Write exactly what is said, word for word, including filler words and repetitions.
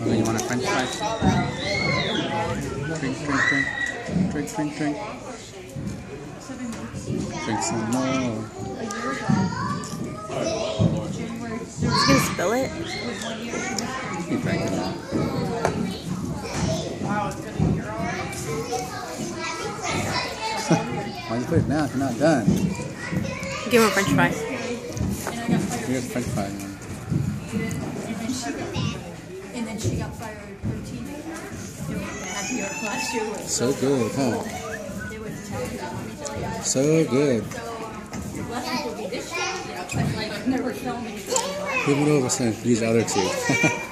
Oh, you want a french fry? Drink, drink, drink. Drink, drink, drink. Drink some more. Is he gonna spill it? He drank it all. Why you put it down if you're not done? Give him a french fry. Here's french fry. And then she got fired her teenager. Last year was So good, huh? they would tell you that, let me tell you. So good. So lessons will be this year, you know, but like never filming. Give it over to these other two.